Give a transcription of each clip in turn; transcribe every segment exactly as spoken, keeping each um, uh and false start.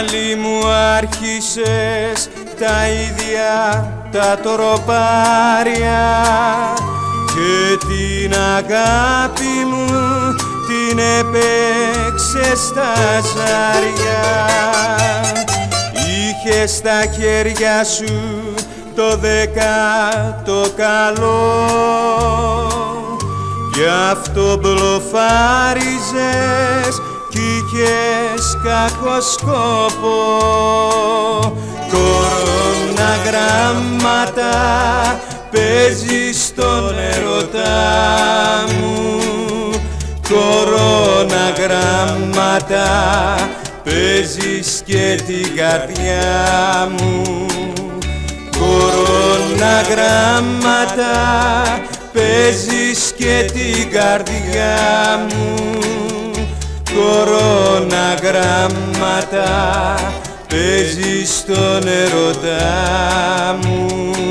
πάλι μου άρχισες τα ίδια τα τροπάρια και την αγάπη μου την έπαιξες στα ζάρια. Είχες στα χέρια σου το δέκατο καλό, γι' αυτό μπλοφάριζες κι είχες κακό σκόπο. Κοροναγράμματα παίζεις στον ερωτά μου, κοροναγράμματα παίζεις και την καρδιά μου. Κοροναγράμματα παίζεις και την καρδιά μου. Κοροναγράμματα παίζεις στον ερωτά μου.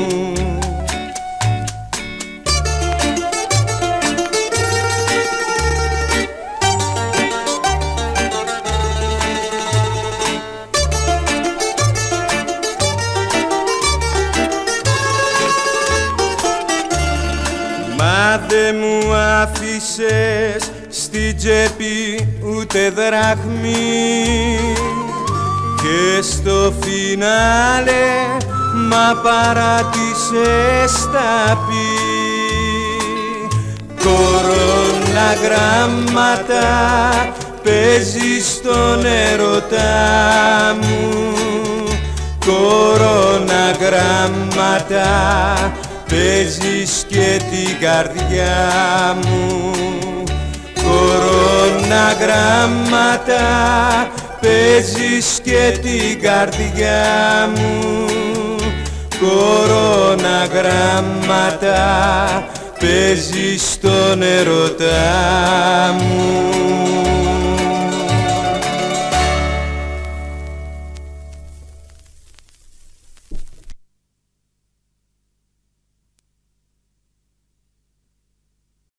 Μα δε μου άφησες στην τσέπη ούτε δραχμή και στο φινάλε μα παράτησες τα πει. Κοροναγράμματα παίζεις στον ερωτά μου, κοροναγράμματα παίζεις και την καρδιά μου. Κοροναγράμματα παίζεις και την καρδιά μου. Κοροναγράμματα παίζεις στον ερωτά μου.